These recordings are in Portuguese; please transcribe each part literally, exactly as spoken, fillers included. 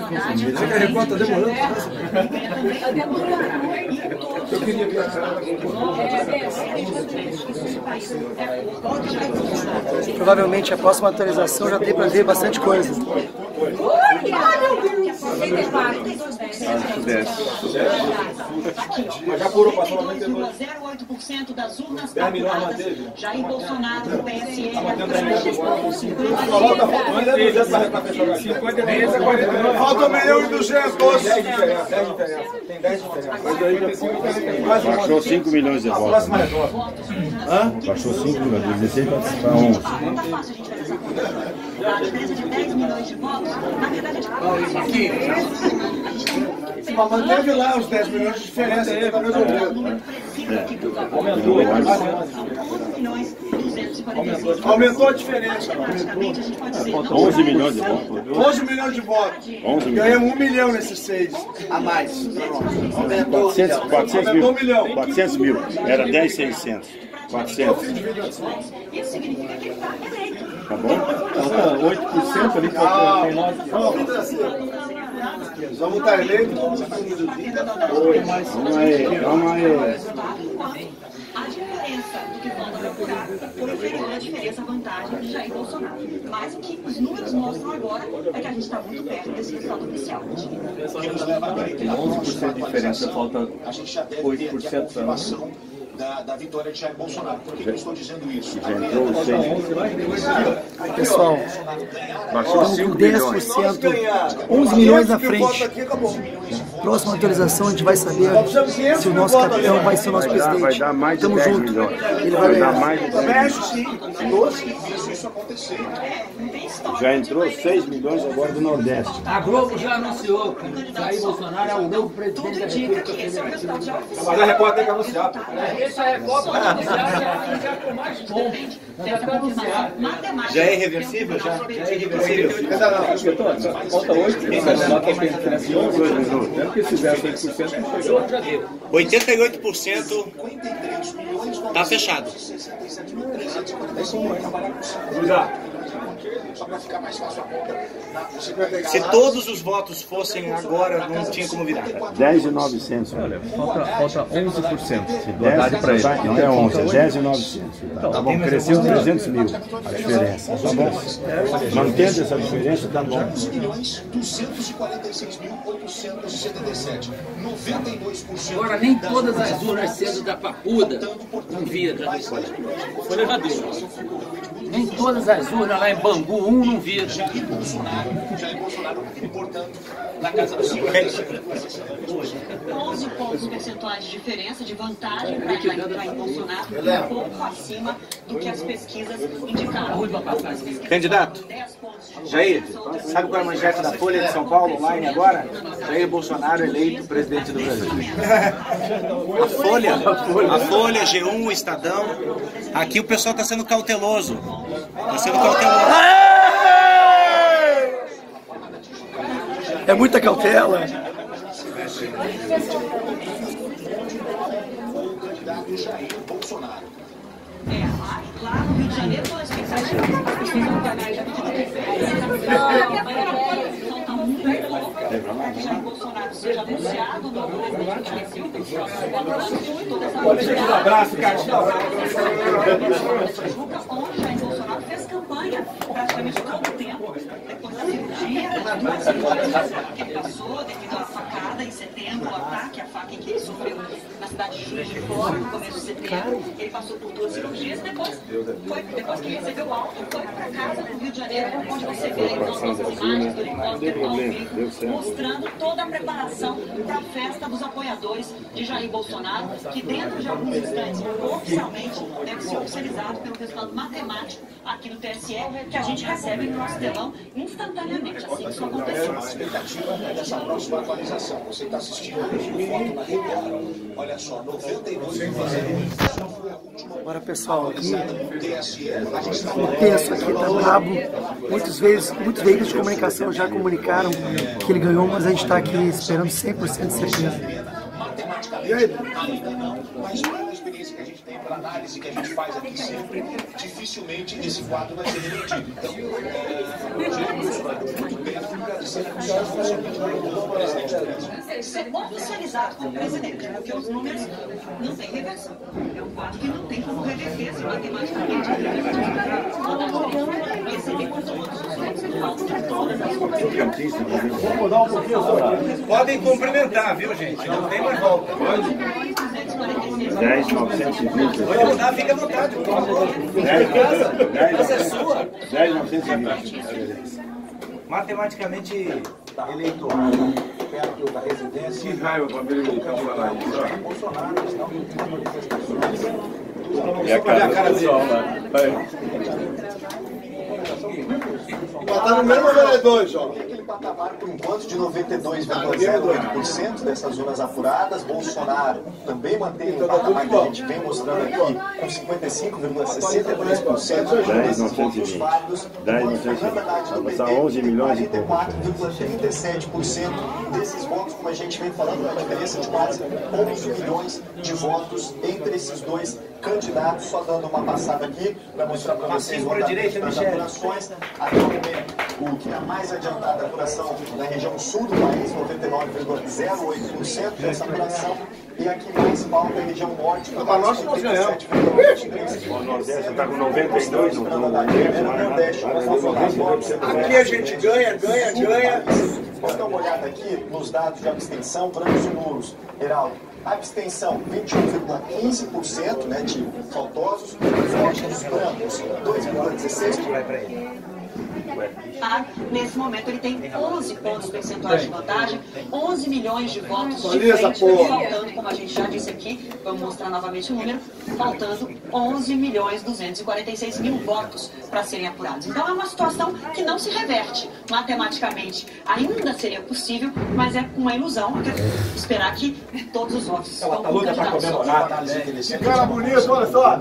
Você que a Record está demorando? Eu queria ver. Provavelmente a próxima atualização já tem para ver bastante coisa. Mas já curou, passou lá zero oito por cento das urnas calculadas. Jair Bolsonaro, do P S L. Falta um milhão e duzentos. Tem dez diferenças. Baixou cinco milhões de votos. Né? Hã? Baixou cinco milhões, dezesseis para onze. A diferença de dez milhões de votos, na verdade, Mas manteve lá os dez milhões de diferença. Aumentou. Aumentou a diferença. onze milhões de votos. onze milhões de votos. Ganhamos um milhão nesses seis a mais. Aumentou. quatrocentos Aumentou um mil. milhão. quatrocentos mil. Era dez mil e seiscentos. quatrocentos. isso significa que ele está eleito. Tá bom? Falta oito por cento ali, Ah, tem nove. vamos estar eleitos. Calma aí, calma aí. A diferença do que falta para apurar foi a diferença, a vantagem de Jair Bolsonaro. Mas o que os números mostram agora é que a gente está muito perto desse resultado oficial. onze por cento de diferença, falta oito por cento para Da, da vitória de Jair Bolsonaro. Por que eu estou dizendo isso? Já entrou os seis. Pessoal, estamos com dez por cento, onze milhões na frente. Próxima atualização a gente vai saber se o nosso capitão vai ser o nosso Vai dar, vai presidente. dar mais de Tamo dez junto. milhões. Ele vai Vai dar ganhar. mais de dez milhões. Isso acontecer. Já entrou seis milhões agora do Nordeste. A Globo já anunciou que Jair Bolsonaro é o novo presidente da República Federal. Mas a Record tem que anunciar. Esse é a Copa anunciar já é o mais bom. Já é irreversível? Já, já é irreversível? Falta oito por cento, lá tem diferença de onze minutos. Mesmo que fizesse oito por cento, não chegou. oitenta e oito por cento está fechado. Se todos os votos fossem agora, não tinha como virar. dez mil e novecentos. Olha, falta, falta onze por cento de dez, verdade para ele. não é onze, é dez mil e novecentos. Tá bom, cresceu trezentos mil a diferença. Tá bom. Mantendo essa diferença, tá bom. duzentos e quarenta e seis mil, oitocentos e setenta e sete. noventa e dois por cento. Agora, nem todas as urnas sendo da Papuda não viram. Foi levador. Nem todas as urnas lá em Bangu um não viram. Jair Bolsonaro, Jair Bolsonaro, portanto, na casa do senhor. onze pontos percentuais de diferença, de vantagem para Jair Bolsonaro, um pouco acima do que as pesquisas indicaram. Candidato, Jair, sabe qual é a manchete da Folha de São Paulo online agora? Jair Bolsonaro eleito presidente do Brasil. A Folha, a Folha, G um, Estadão. Aqui o pessoal está sendo cauteloso. Está sendo cauteloso. É muita cautela. É, lá, lá no Rio de Janeiro, toda a expectativa. Falta muito pouco para que Jair Bolsonaro seja anunciado no presidente do Brasil. Um abraço, cara. Onde Jair Bolsonaro fez campanha praticamente todo o tempo, depois da cirurgia, que ele passou devido à facada em setembro, o ataque, a faca em que ele sofreu na cidade de Juiz de Fora, no começo de setembro. Ele passou por duas cirurgias, depois, foi, depois que ele recebeu o alta, foi para casa no Rio de Janeiro, onde você vê então as imagens do helicóptero ao vivo, mostrando toda a preparação para a festa dos apoiadores de Jair Bolsonaro, que dentro de alguns instantes, oficialmente, deve ser oficializado pelo resultado matemático aqui no T S E, que a gente recebe no nosso telão instantaneamente, assim que isso acontecer. A expectativa dessa próxima atualização. Você está assistindo o voto na Record. Olha só, noventa e dois por cento. Agora, pessoal, aqui, o texto aqui tá brabo. Muitas vezes, muitos veículos de comunicação já comunicaram que ele ganhou, mas a gente está aqui esperando cem por cento de certeza. E aí? Mas a experiência que a gente tem para aquela análise que a gente faz aqui sempre, dificilmente esse quadro vai ser revertido. Então, é, muito bem, agradecer ao presidente do Brasil. Ser oficializado como presidente, porque os números não têm reversão. É um quadro que não tem como reverter se matematicamente. Vamos mudar um pouquinho, podem cumprimentar, viu, gente? Não tem mais volta. Pode? dez mil novecentos e vinte. Pode mudar, fica à vontade. Essa é sua. dez mil novecentos e vinte. Matematicamente eleito Perto da residência. Que raiva para ver o campo falar isso. Bolsonaro estão em manifestações. E a cara do pessoal lá. Tá no mesmo vereador, João. Aquele patamar, por enquanto, de noventa e dois vírgula zero oito por cento dessas zonas apuradas. Bolsonaro também mantém o patamar que a gente vem mostrando aqui, com cinquenta e cinco vírgula sessenta e três por cento desses votos válidos. Vai passar onze milhões de quarenta e quatro vírgula trinta e sete por cento desses votos, como a gente vem falando, a diferença de quase onze milhões de votos entre esses dois candidatos. Só dando uma passada aqui para mostrar para vocês o andamento das apurações. Até o momento, o que está mais adiantado a apuração na região sul do país, noventa e nove vírgula zero oito por cento dessa apuração, e aqui mais falta a região norte do país, com trinta e sete vírgula vinte e três por cento. O Nordeste está com noventa e dois, não está. Aqui a gente ganha, ganha, ganha. Vamos dar uma olhada aqui nos dados de abstenção, brancos e nulos. Geraldo, abstenção vinte e um vírgula quinze por cento, né, de faltosos, votos brancos dois vírgula dezesseis por cento. Ah, nesse momento ele tem onze pontos percentuais de vantagem, onze milhões de votos de frente, faltando, como a gente já disse aqui, vamos mostrar novamente o número, faltando onze milhões duzentos e quarenta e seis mil votos para serem apurados. Então é uma situação que não se reverte matematicamente. Ainda seria possível, mas é uma ilusão esperar que todos os votos estão com candidatos. Que cara bonito, olha só.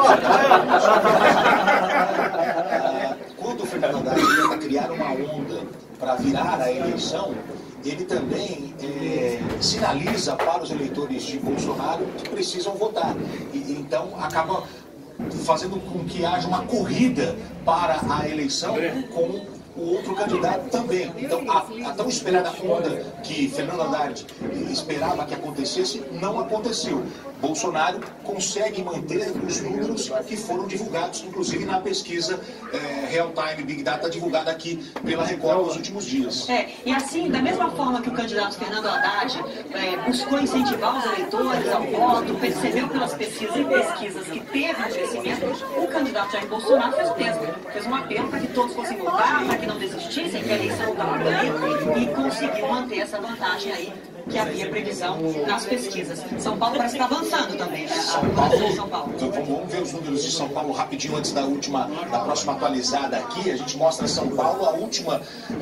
Quando o Fernando Haddad tenta criar uma onda para virar a eleição, ele também é, sinaliza para os eleitores de Bolsonaro que precisam votar. E, então acaba fazendo com que haja uma corrida para a eleição com o outro candidato também. Então, a, a tão esperada onda que Fernando Haddad esperava que acontecesse, não aconteceu. Bolsonaro consegue manter os números que foram divulgados, inclusive na pesquisa é, Real Time Big Data divulgada aqui pela Record nos últimos dias. É, e assim, da mesma forma que o candidato Fernando Haddad é, buscou incentivar os eleitores ao voto, percebeu pelas pesquisas e pesquisas que teve um crescimento, o candidato Jair Bolsonaro fez o mesmo. Fez um apelo para que todos fossem votar, para que não desistissem, que a eleição estava ganha, e conseguiu manter essa vantagem aí que havia previsão nas pesquisas. São Paulo parece que está avançando também, né? São Paulo, São Paulo. Então, vamos ver os números de São Paulo rapidinho antes da última, da próxima atualizada aqui. A gente mostra São Paulo, a última,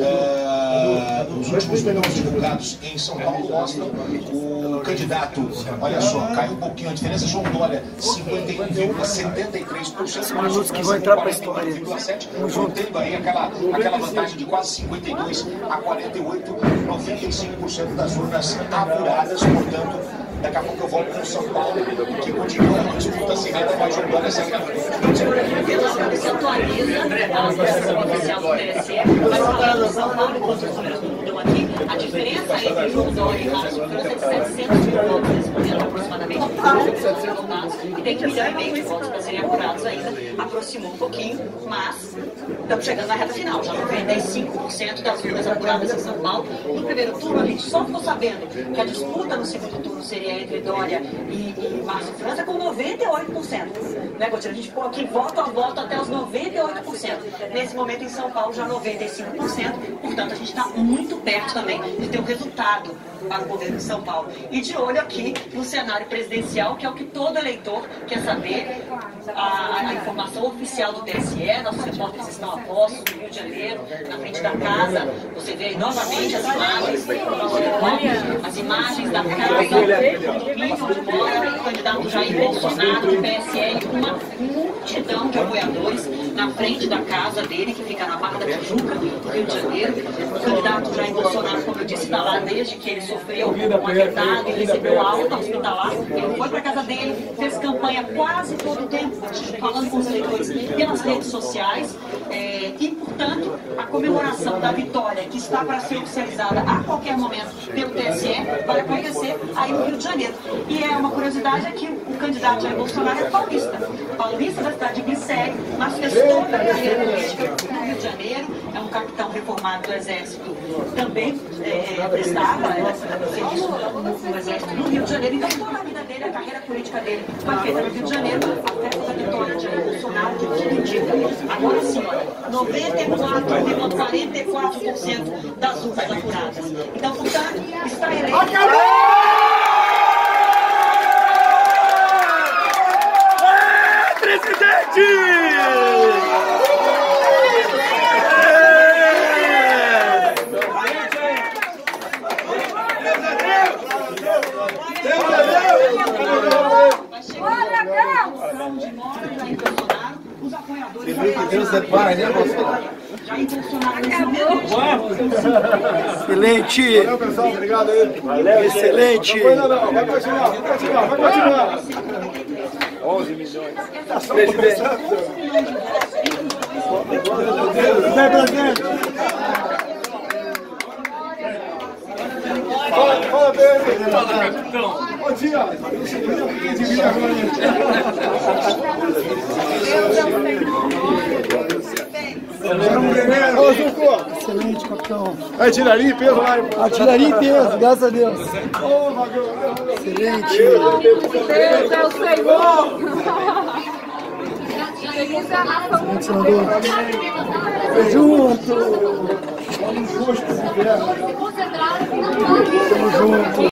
uh, os últimos números divulgados em São Paulo mostram o candidato, olha só, caiu um pouquinho a diferença, João Dória, cinquenta e um vírgula setenta e três por cento, São minutos que vão entrar para a história. Mantendo aí aquela, aquela vantagem de quase cinquenta e dois a quarenta e oito, noventa e cinco por cento das urnas apuradas, portanto, daqui a pouco eu volto com São Paulo, que continua a disputa acirrada, mas João Dória segue na frente. Se atualiza a expressão oficial do T S E, mas falando de São Paulo, enquanto os números não mudam aqui, a diferença entre João Dória e Raso França é de setecentos mil votos nesse momento, aproximadamente, e tem um milhão e meio de votos para serem apurados ainda, aproximou um pouquinho, mas estamos chegando na reta final, já noventa e cinco por cento das urnas apuradas em São Paulo. No primeiro turno, a gente só ficou sabendo que a disputa no segundo turno seria entre Dória e, e Márcio França com noventa e oito por cento. Né, Gotira? A gente ficou aqui voto a voto até os noventa e oito por cento. Nesse momento em São Paulo já noventa e cinco por cento, portanto a gente está muito perto também de ter um resultado para o governo de São Paulo. E de olho aqui no cenário presidencial, que é o que todo eleitor quer saber, a, a informação oficial do T S E, nossos repórteres estão a postos no Rio de Janeiro, na frente da casa, você vê aí novamente as imagens, as imagens da casa, do condomínio onde mora o candidato Jair Bolsonaro, do P S L, uma multidão de apoiadores na frente da casa dele, que fica na Barra da Tijuca, no Rio de Janeiro. O candidato Jair Bolsonaro como eu disse, está lá desde que ele sofreu um atentado e recebeu alta hospitalar. Ele foi para casa dele, fez campanha quase todo o tempo, falando com os eleitores pelas redes sociais. É, e, portanto, a comemoração da vitória, que está para ser oficializada a qualquer momento pelo T S E, vai acontecer aí no Rio de Janeiro. E é uma curiosidade é que o candidato Jair Bolsonaro é paulista. Paulista da cidade de Glicério, mas fez toda a carreira política no Rio de Janeiro. É um capitão reformado do Exército, também é, prestava é, serviço no Exército no Rio de Janeiro. Então, toda a vida dele, a carreira política dele foi feita no Rio de Janeiro. A festa da vitória de Jair Bolsonaro, que tudo indica. Agora sim, noventa e quatro vírgula quarenta e quatro por cento das urnas apuradas. Então, portanto, está eleito. Presidente! Os apoiadores Deus é pai, né, Bolsonaro? Jair Bolsonaro Excelente! Valeu, pessoal, obrigado aí. Valeu, excelente! Não foi nada, não. Vai continuar, vai continuar, vai continuar. onze milhões. Presidente. Fala, fala bem. Fala, capitão. Bom dia. Excelente, capitão. Artilharia e peso lá. Artilharia e peso, graças a Deus. Excelente. Deus é o Senhor. Feliz é a raça Excelente, senador. Tamo junto. Tamo junto.